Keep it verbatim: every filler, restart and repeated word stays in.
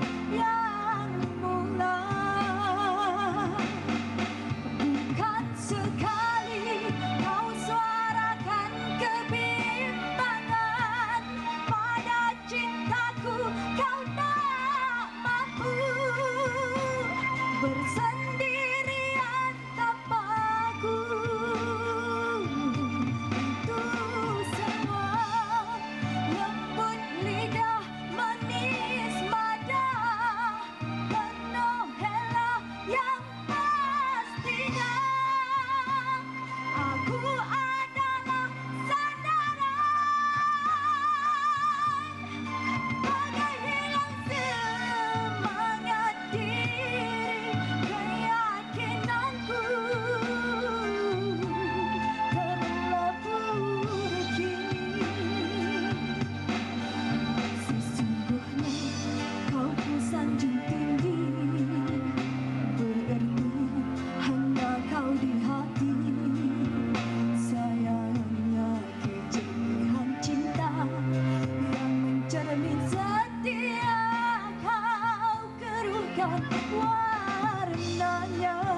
yang mula. Bukan sekali kau suarakan kebimbangan, pada cintaku kau tak mampu bersendirian tanpaku. Itu semua lembut lidah, manis mata, penuh hela yang pastinya aku adalah sandaran, bagai hilang semangat diri, keyakinanku terlebur kini. Sesungguhnya kau ku sanjung tinggi, bererti hanya kau di hati. Sayangnya kejenihan cinta yang mencermin setia kau keruhkan warnanya.